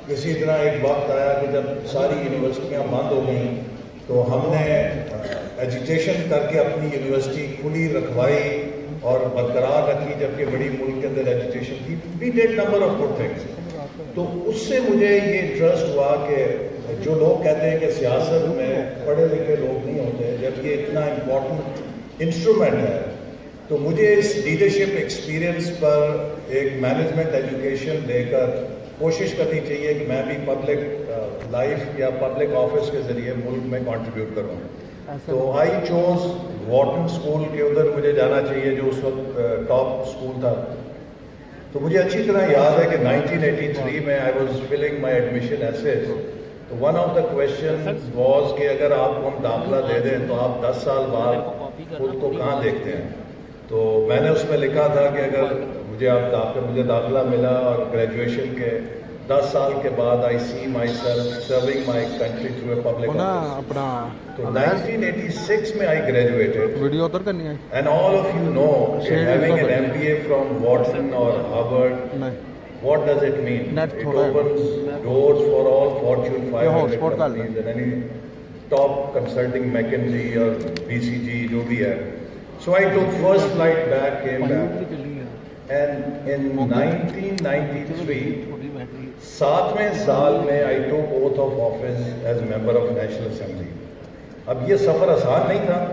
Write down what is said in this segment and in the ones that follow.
اسی طرح ایک وقت آیا کہ جب ساری یونیورسٹیاں بند ہو گئیں تو ہم نے ایجوکیشن کر کے اپنی یونیورسٹی کھلی رکھوائی اور برقرار رکھی، جبکہ بڑی ملک کے اندر ایجوکیشن تھی. We did number of good things. تو اس سے مجھے یہ انٹرسٹ ہوا کہ جو لوگ کہتے ہیں کہ سیاست میں پڑھے لکھے لوگ نہیں ہوتے جبکہ اتنا امپورٹنٹ انسٹرومنٹ ہے، تو مجھے اس لیڈرشپ ایکسپیرئنس پر ایک مینجمنٹ ایجوکیشن لے کر کوشش کرنی چاہیے کہ میں بھی پبلک لائف یا پبلک آفس کے ذریعے ملک میں کنٹریبیوٹ کروں. تو آئی چوز وارٹن اسکول کے ادھر مجھے جانا چاہیے جو اس وقت ٹاپ اسکول تھا. تو مجھے اچھی طرح یاد ہے کہ 1983 میں I was filling my admission essays. تو one of the question was کہ اگر آپ کو ہم داخلہ دے دیں تو آپ 10 سال بعد خود کو کہاں دیکھتے ہیں. تو میں نے اس میں لکھا تھا کہ اگر مجھے داخلہ ملا اور گریجویشن کے 10 سال کے بعد I see myself serving my country through a public office. تو 1986 میں آئی گریجویٹڈ ویڈیو ادھر کرنی ہے. And all of you know having an MBA from واٹسن اور Harvard, what does it mean? It opens doors for all Fortune 500 companies and any top consulting McKinsey or BCG جو بھی ہے. So I took first flight back, came back, and in 1993 7ویں سال میں I took oath of office as a member of National Assembly. اب یہ سفر آسان نہیں تھا.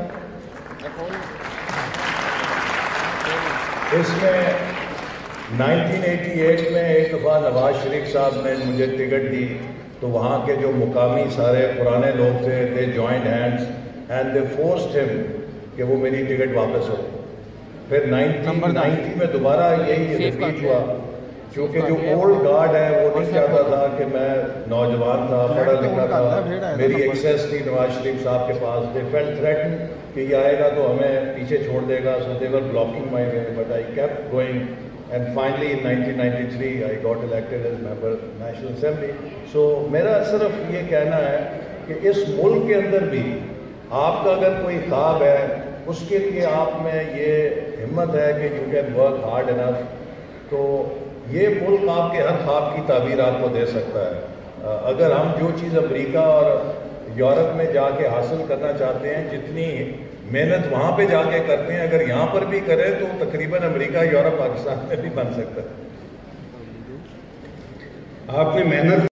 اس میں 1988 میں ایک دفعہ نواز شریف صاحب نے مجھے ٹکٹ دی تو وہاں کے جو مقامی سارے پرانے لوگ تھے they joined hands and they forced ہم کہ وہ میری ٹکٹ واپس ہو. پھر 1990 میں دوبارہ یہی ریپیٹ ہوا کیونکہ جو اولڈ گارڈ ہے وہ نہیں چاہتا تھا کہ میں نوجوان تھا, پڑھا لکھا تھا, میری ایکسیس تھی نواز شریف صاحب کے پاس. دے فیلٹ تھریٹن کہ یہ آئے گا تو ہمیں پیچھے چھوڑ دے گا. So they were blocking my way but I kept going. And finally in 1993 I got elected as member of National Assembly. So میرا صرف یہ کہنا ہے کہ اس ملک کے اندر بھی آپ کا اگر کوئی خواب ہے اس کے لیے آپ میں یہ ہمت ہے کہ you can work hard enough, تو یہ ملک آپ کے ہر خواب کی تعبیر آپ کو دے سکتا ہے. اگر ہم جو چیز امریکہ اور یورپ میں جا کے حاصل کرنا چاہتے ہیں, جتنی محنت وہاں پہ جا کے کرتے ہیں, اگر یہاں پر بھی کریں تو تقریباً امریکہ یورپ پاکستان میں بھی بن سکتا ہے. آپ نے محنت